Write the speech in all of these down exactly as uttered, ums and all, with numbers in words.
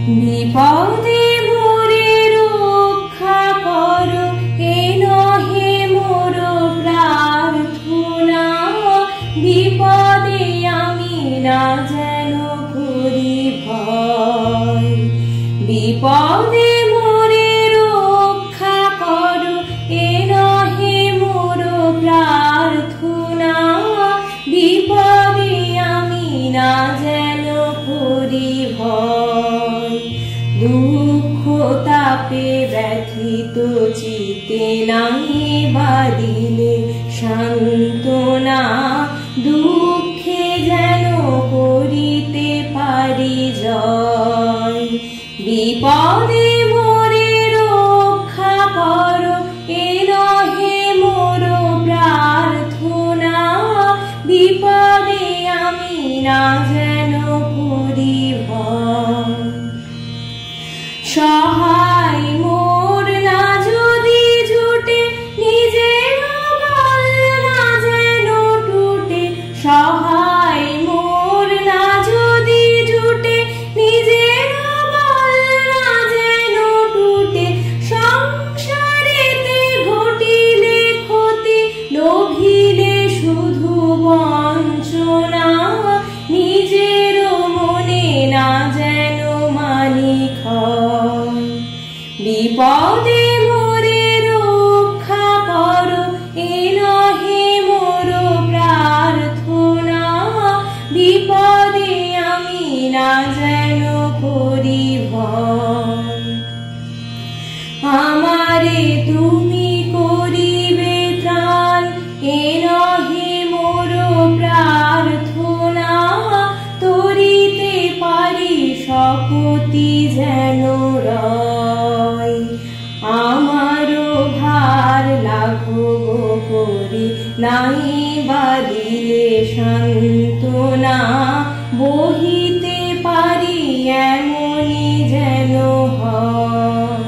বিপদে মোরে রক্ষা করো, এ নহে মোর প্রার্থনা। বিপদে আমি না যেন করি ভয়। বিপদে মোরে রক্ষা করো, এ নহে মোর প্রার্থনা। বিপদে আমি না যেন করি ভয়। দুঃখ তাপে ব্যথিত চিতে নাই বাদিলে সান্ত্বনা। দুঃখে যেন করিতে পারি জয়। বিপদে মোরে রক্ষা করো, এ নহে মোর প্রার্থনা। বিপদে আমি না যেন করি ভয়। সহায় মোর না যদি জুটে, নিজের বল না যেন টুটে। সহায় মোর না যদি জুটে, নিজের বল না যেন টুটে। সংসারেতে ঘটিলে ক্ষতি, লোভিলে শুধু বঞ্চনা। নিজের মনে না যেন মানি ক্ষয়। বিপদে মোরে রক্ষা করো, এ নহে মোর প্রার্থনা। বিপদে আমি না যেন করি ভয়। আমারে তুমি করিবে ত্রাণ, এ নহে মোর প্রার্থনা। তরিতে পারি শপথি যেন রয়। আমারও ভার লাঘব করি নাই বাদিলে সান্ত্বনা। বহিতে পারি এমনি যেন হয়।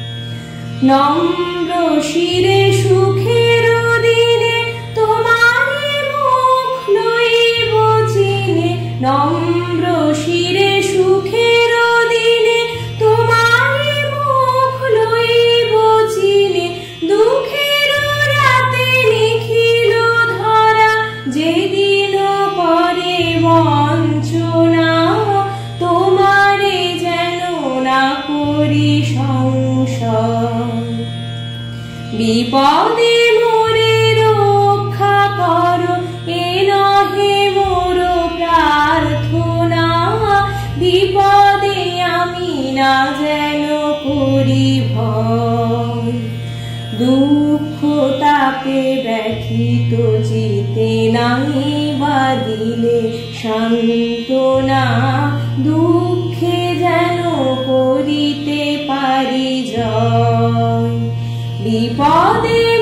নম্র শিরে সুখের দিনে তোমারে মুখ লইব চিনে। নম্র শিরে সুখের দিনে তোমারে মুখ লইব চিনে। দুঃখের রাতে নিখিল ধরা, যেদিন করে বঞ্চনা। তোমারে যেন না করি সংশয়। বিপদে মোরে রক্ষা করো, এ নহে মোর প্রার্থনা। বিপদে আমি না যেন করি ভয়। দুঃখ তাপে ব্যথিত চিতে নাই বাদিলে সান্ত্বনা। দুঃখে যেন করিতে পারি জয়। বিপদে